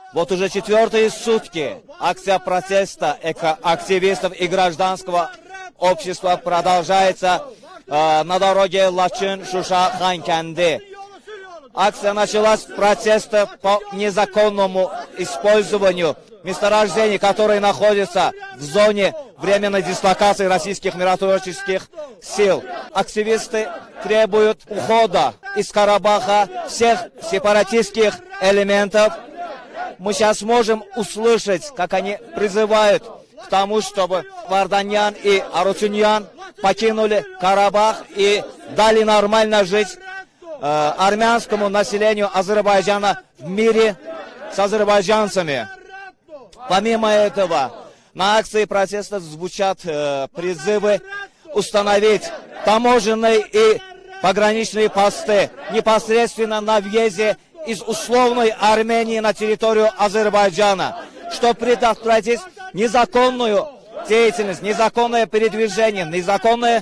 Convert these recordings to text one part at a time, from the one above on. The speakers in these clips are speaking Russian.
Вот уже 4-е сутки акция протеста активистов и гражданского общества продолжается на дороге Лачин-Шуша-Ханкенди. Акция началась с протеста по незаконному использованию месторождений, которые находятся в зоне временной дислокации российских миротворческих сил. Активисты требуют ухода из Карабаха всех сепаратистских элементов. Мы сейчас можем услышать, как они призывают к тому, чтобы Варданян и Арутюньян покинули Карабах и дали нормально жить армянскому населению Азербайджана в мире с азербайджанцами. Помимо этого, на акции протеста звучат призывы установить таможенные и пограничные посты непосредственно на въезде из условной Армении на территорию Азербайджана, чтобы предотвратить незаконную деятельность, незаконное передвижение, незаконный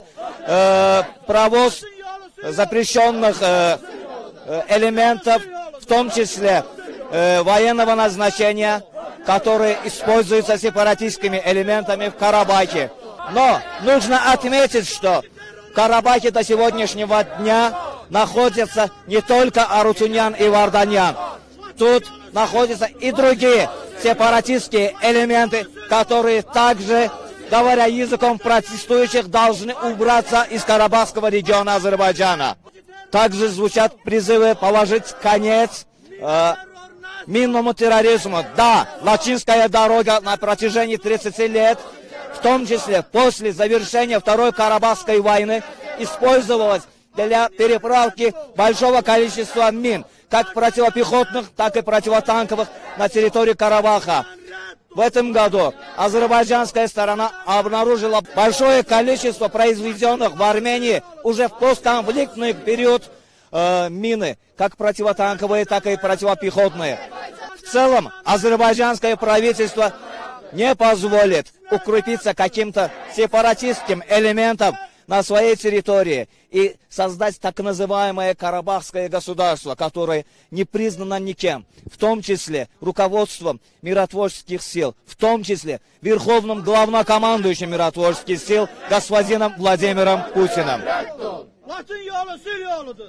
провоз запрещенных элементов, в том числе военного назначения, которые используются сепаратистскими элементами в Карабахе. Но нужно отметить, что в Карабахе до сегодняшнего дня находятся не только Арутюньян и Варданян. Тут находятся и другие сепаратистские элементы, которые также, говоря языком протестующих, должны убраться из Карабахского региона Азербайджана. Также звучат призывы положить конец минному терроризму. Да, Лачинская дорога на протяжении 30 лет, в том числе после завершения Второй Карабахской войны, использовалась для переправки большого количества мин, как противопехотных, так и противотанковых, на территории Карабаха. В этом году азербайджанская сторона обнаружила большое количество произведенных в Армении уже в постконфликтный период мины, как противотанковые, так и противопехотные. В целом, азербайджанское правительство не позволит укрепиться каким-то сепаратистским элементам на своей территории и создать так называемое Карабахское государство, которое не признано никем, в том числе руководством миротворческих сил, в том числе верховным главнокомандующим миротворческих сил господином Владимиром Путиным.